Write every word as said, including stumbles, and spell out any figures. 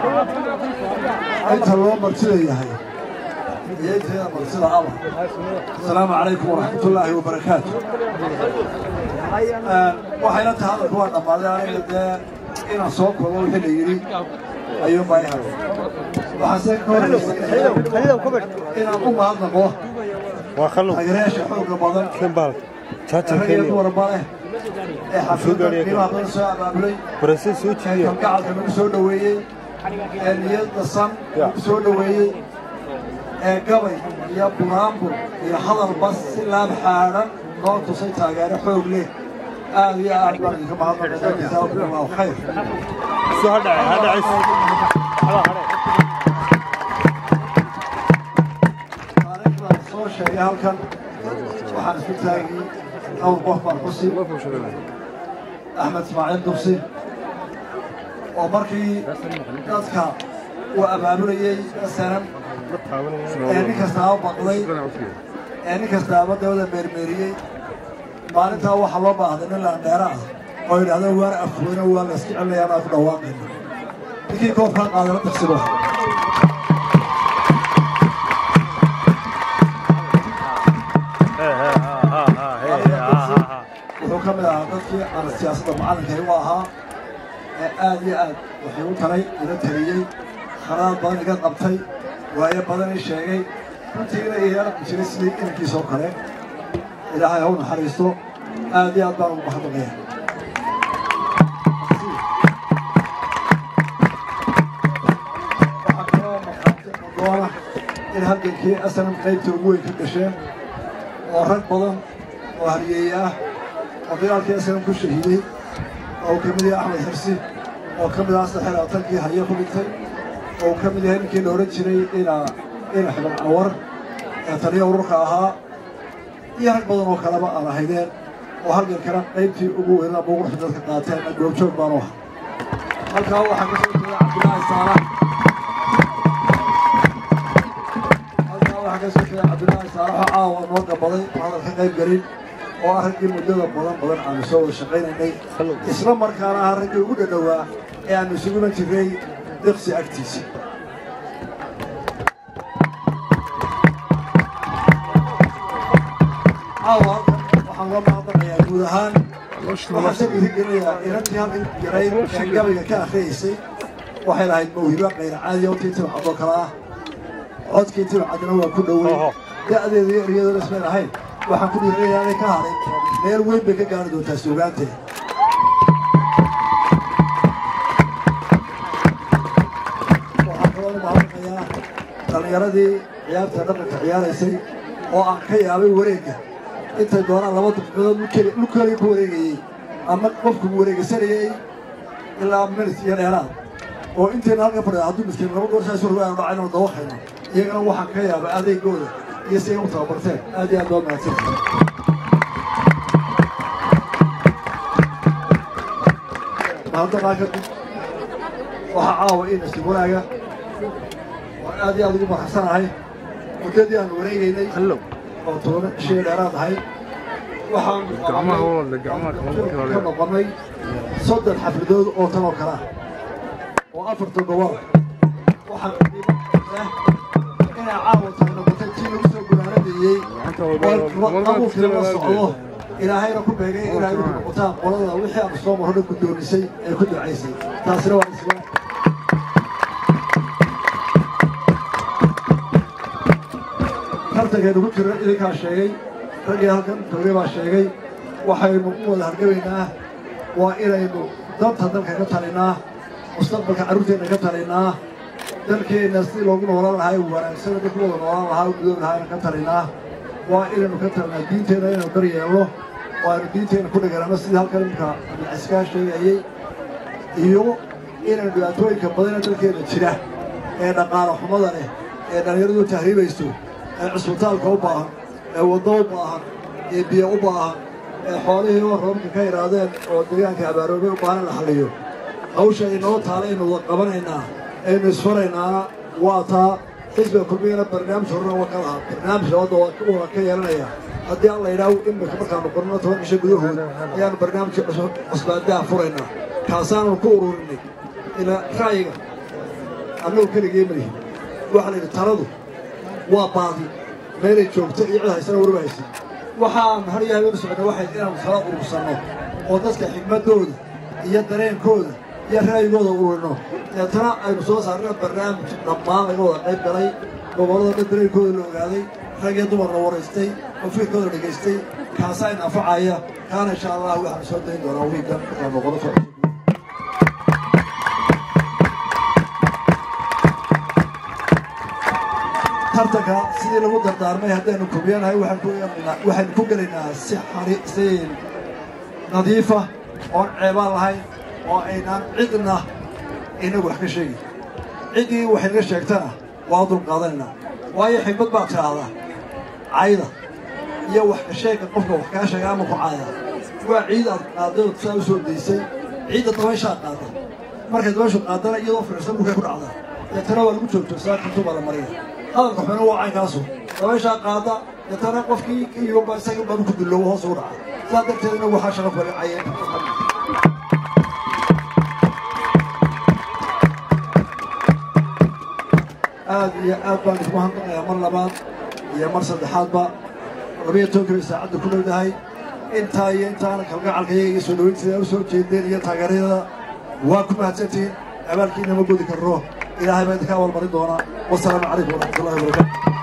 أنت اللهم مرسل يا هاي يا مرسل الله. السلام عليكم ورحمة الله وبركاته. وحينات هذا الكوان أما ذا إن صوب والله كده يري أيوم بايها وحسين كور إن أقوم هذا قوة وخلوا أجريش حوق بعض كم بالك تاتي كيني ورباه حفيد قيمة بنسى بابلي برسي سوتشي كم قاعد من سودوية اليد الصم سودوية قبل يا برامبو يا حضر بس لا بحارة نوع تصيت على حوق ليه آه يا أكبر كم هذا جزاك الله خير. شو هذا هذا عيس. هلا هلا. أنا صور شيء هالكن وحنا في تلاقي أول بحر قصي أحمد إسماعيل دبسي ومركي نذكر وأبابلي السلام يعني كستاب بقلي يعني كستاب دولة برميري maalinta waxa loo baahday in la dheeraad oo yiraahdo war afweena waa la iska celiyaa ku dhawaaqayna dikii koof ka qaadana taqsibo wuxuu ka mid ahaa dadkii aan siyaasadda macalinka u ahaa ee aad iyo aad waxay u taray ila taliyey kharaad badan iga qabtay waayo badan ii sheegay runtii inay iyaala ku jiray sidii inankiisoo kale إلهي هون حريصه آدي أدبار ومحضرين وحكرا إن هلقن كي أسلم قيبتي وقوي في الدشين ورد بضن وهريئيه وفي كي أسلم كل شهيدي أو كمدي أحمد حرسي أو كمدي أصل حيرا تلقي هيا خلقتي أو كمدي هين كي نورد شري إلى إلى حبا عور تريا ورقاها يا بدن وكلام على هيدين وهلقى الكلام قيبتي أبوه هنا بروح في ذلك القاتل أقول شوف بروح هلقى هو حق سويته عبد الله السارة هلقى هو حق سويته عبد الله السارة عاون وقع بضي هذا الحقيب قريب وأهلقى مدة بدن بدن عم يسوي الشقين إني إسلام مركانا هلقى وجود دواء يعني يسوون تري دقسي أكتيسي عوض وحنا ما ضيع جودهان وحسب الجريء إنتي هم الجريء كان قبل كأخيسي وحيل هاي موهبة غير عادية وتنتبه عبقرة عد كنتبه عدنا وكله يا ذي ذي رياض الاسم هاي وحكون يريد هذا كهاري غير وين بك كانوا تسوقاته وحكون بعض الحياة تغييردي عيال تدرك عيال يسي وأخي أبي وريقة أنت دوران لما تفقد لكل لكل يكوريجي أما قفك كوريجي سريع إلا مرت يعني وأنت نالك برا عدو مسكين لما قرص يسوي أنا بعين وضوحنا يجنا واحد كيا بأدي جودة يسير متابرتين أدي أدوم ناسين هذا ما كنت وحاول إيه نسيبونا وأدي أدوم حسن هاي ودي أنا وريجي خلوا وطول شيء العراض هاي وحام جماعة هو اللي جماعة كم قمي صد الحفل دود أو تنو كراه وأفرت الجوار وحام أنا عاود أنا بتجي نفسه بنانا دي وأبو في الوصل إلى هاي ركوب بيجي إلى هاي ركوب قطع ولا وحي أبصام هذا كده نسي كده عايزين تاسروا عايزين halka ugu jiro idinka sheegay ragii halkan tawriba sheegay waxaynu u wada hargaynaa waa inaynu danta dalka ka talinaa mustaqbalka caruurteena ka talinaa dalkeena si loogu noolaan lahaa wanaagsan dadku wada noolaan lahaa gudoon lahaa ka talinaa waa inaynu ka talinaa diinteena inaynu daryeelo waa inaynu diinteena ku dhagaraano sidii halkan imka iska sheegayay iyo inaynu dhibaatooyinka badan dalkeena jira ee dhaqaale xumada leh ee dhalinyaradu tahriibayso عسوتال كوبا وضوبا يبيع وبا حواليه ورمك كيرادين وديان كعباروبي وبانا الحليو أو شيء نوت علينا وقبلنا إن سفرنا واتا حزب كلنا برنامج شرنا وكلها برنامج هذا وكيرنا يا هدي الله يراو إنك مكان قرنا تونا شيء بدوه يعني برنامج أصلا ده فرنا كاسان وكوروني إلى خايقة annagu keligii malihin waxaa la yidhi taladu waa baadi meelay joogto iyo cid haysana warba haysa waxaan har iyo habeen socda waxay inaanu tala urursanno oo dadka xigmadooda iyo dareenkooda iyo raayigooda ururino deetana aynu soo saarna barnaamij dhammaan laga wada qayb galay gobollada dhan dareenkooda la ogaaday rag iyo dumarna waraystay oo fikirkooda dhegaystay kaasaa in anfacaya kaana insha allah waxaan soo dayn doonaa wiigan markaan noqono socdo tartanka sidii lagu dardaarmay haddaynu kubiyanahay waxaynu ku gelaynaa si si nadiifa oon ceebaan lahayn oo aynaan cidna inagu wax ka sheegin ciddii waxay naga sheegtana waa dul qaadanaynaa waayo xigmad baa tidhaahdaa cayda iyo wax ka sheega qofka wax kaa sheega ama ku caaya waa ciid aad qaadada saa u soo daysay ciidda dabayshaa qaada markay dabayshu qaadana iyadoo firisan dhulkay ku dhacdaa deetana waa lagu joogjoogsaa kuntu baa la mariya hadalka xubna waa caynkaasu dabayshaa qaada deetana qofkii iyuba isaga baanu ku dullowo hoos ugu dhaca saa darteed inagu waxaa shaqa ku cayeen aad iyo aad baan isku hanqanayaa mar labaad iyo mar saddexaadba labiyo tobankii saacadda ku dhowdahay intaa iyo intaana kalgacalka iyaga iyo soo dhaweyntiisa u soo jeedeen iyo taageeryada waa ku mahadsantihiin abaalkiina ma godi karno ilaahay baa idinka abaalmarin doonaa wasalaamu calaykum waraxmatullahi wabarakatu